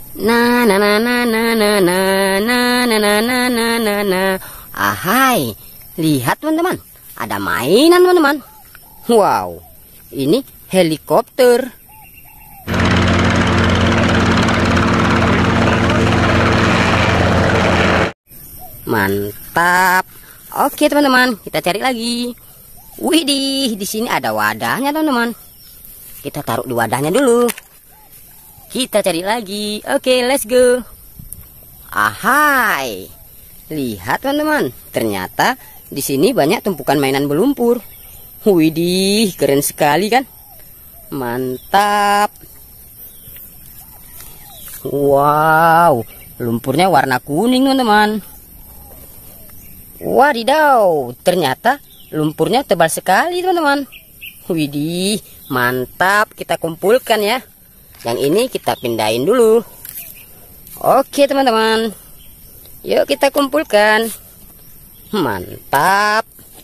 Na na na na na na na na na na na na na na. Ahai, lihat teman-teman, ada mainan teman-teman. Wow, ini helikopter. Mantap. Oke teman-teman, kita cari lagi. Widih, di sini ada wadahnya teman-teman. Kita taruh di wadahnya dulu. Kita cari lagi. Oke, let's go. Ahai. Lihat teman-teman, ternyata di sini banyak tumpukan mainan berlumpur. Widih, keren sekali kan? Mantap. Wow, lumpurnya warna kuning teman-teman. Wadidaw, ternyata lumpurnya tebal sekali teman-teman. Widih, mantap. Kita kumpulkan ya. Yang ini kita pindahin dulu. Oke teman-teman, yuk kita kumpulkan. Mantap.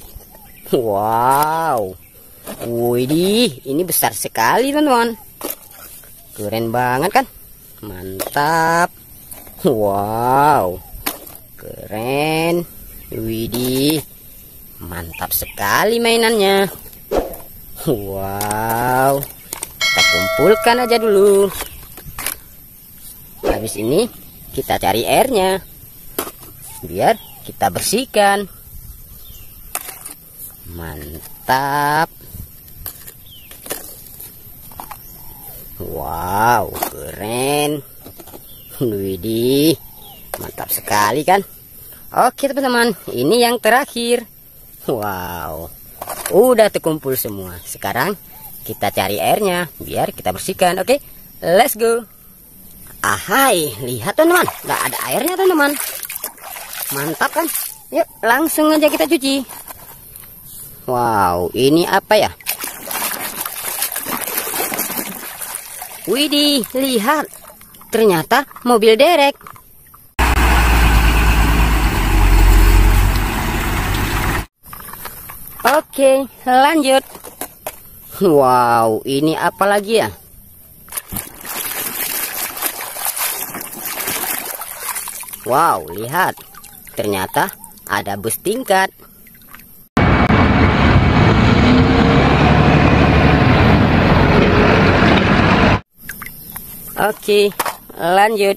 Wow. Widih, ini besar sekali teman-teman. Keren banget kan? Mantap. Wow, keren. Widih, mantap sekali mainannya. Wow, kita kumpulkan aja dulu. Habis ini kita cari airnya, biar kita bersihkan. Mantap. Wow, keren. Widih, mantap sekali kan? Oke teman-teman, ini yang terakhir. Wow, udah terkumpul semua. Sekarang kita cari airnya biar kita bersihkan. Oke, let's go. Ahai, lihat teman-teman, nggak ada airnya teman-teman. Mantap kan? Yuk langsung aja kita cuci. Wow, ini apa ya? Widih, lihat, ternyata mobil derek. Oke, lanjut. Wow, ini apa lagi ya? Wow, lihat. Ternyata ada bus tingkat. Oke, lanjut.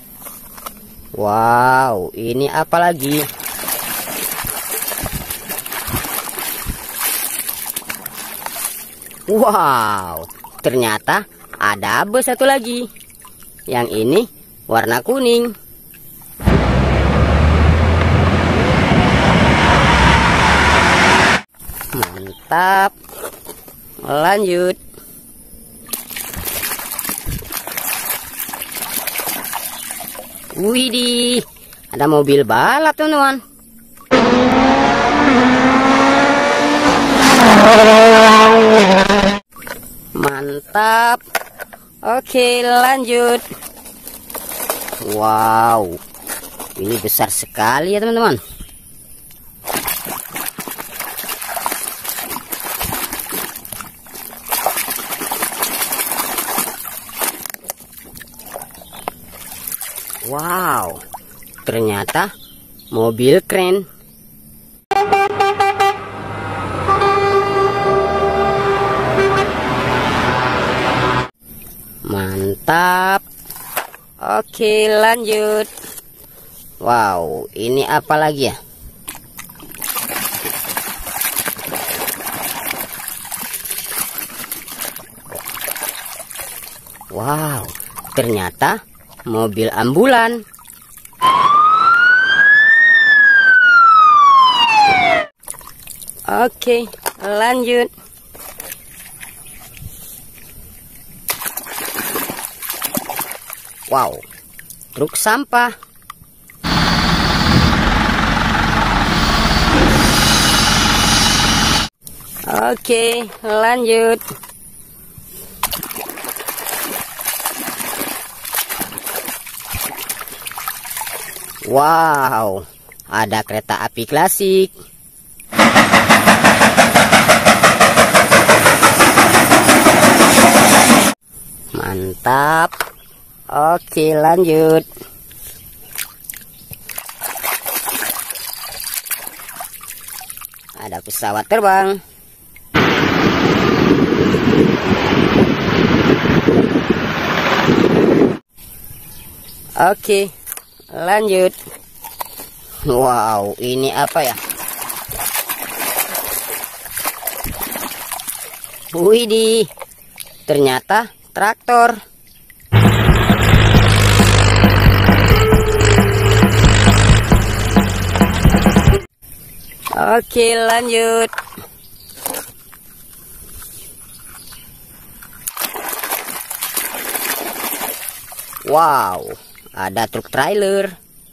Wow, ini apa lagi? Wow, ternyata ada bus satu lagi. Yang ini warna kuning. Mantap. Lanjut. Widih, ada mobil balap teman-teman. Mantap. Oke, lanjut. Wow, ini besar sekali ya teman-teman. Wow, ternyata mobil keren. Mantap. Oke, lanjut. Wow, ini apa lagi ya? Wow, ternyata mobil ambulan. Oke, lanjut. Wow, truk sampah. Oke, lanjut. Wow, ada kereta api klasik. Mantap. Oke, lanjut. Ada pesawat terbang. Oke, lanjut. Wow, ini apa ya? Widih, ternyata traktor. Oke, lanjut. Wow, ada truk trailer.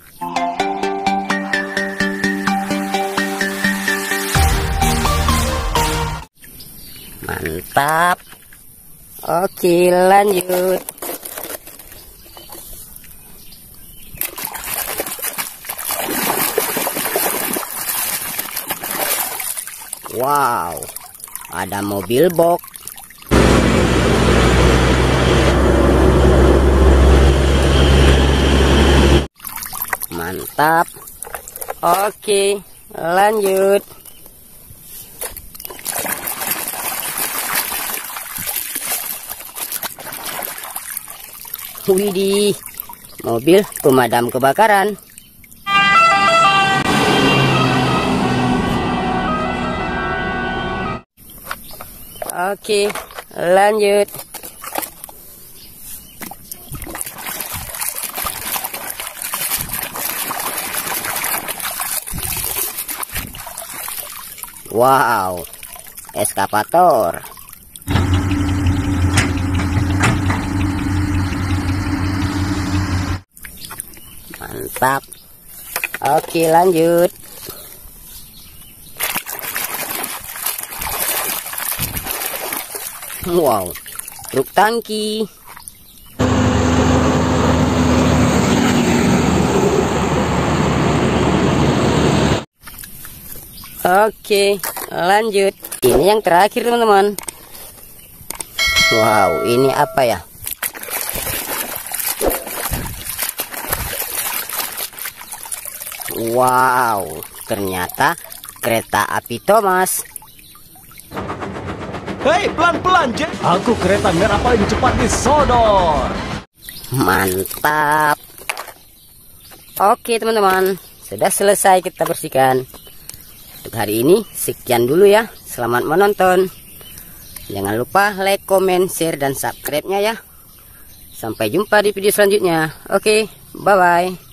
Mantap. Oke, lanjut. Wow, ada mobil box. Mantap. Oke, lanjut. Widih, mobil pemadam kebakaran. Oke, lanjut. Wow, eskavator. Mantap. Oke, lanjut. Wow, truk tangki. Oke, lanjut. Ini yang terakhir, teman-teman. Wow, ini apa ya? Wow, ternyata kereta api Thomas. Hei, pelan-pelan, Jack. Aku kereta merah paling cepat di Sodor. Mantap. Oke, teman-teman, sudah selesai kita bersihkan. Untuk hari ini sekian dulu ya. Selamat menonton. Jangan lupa like, comment, share, dan subscribe-nya ya. Sampai jumpa di video selanjutnya. Oke, bye-bye.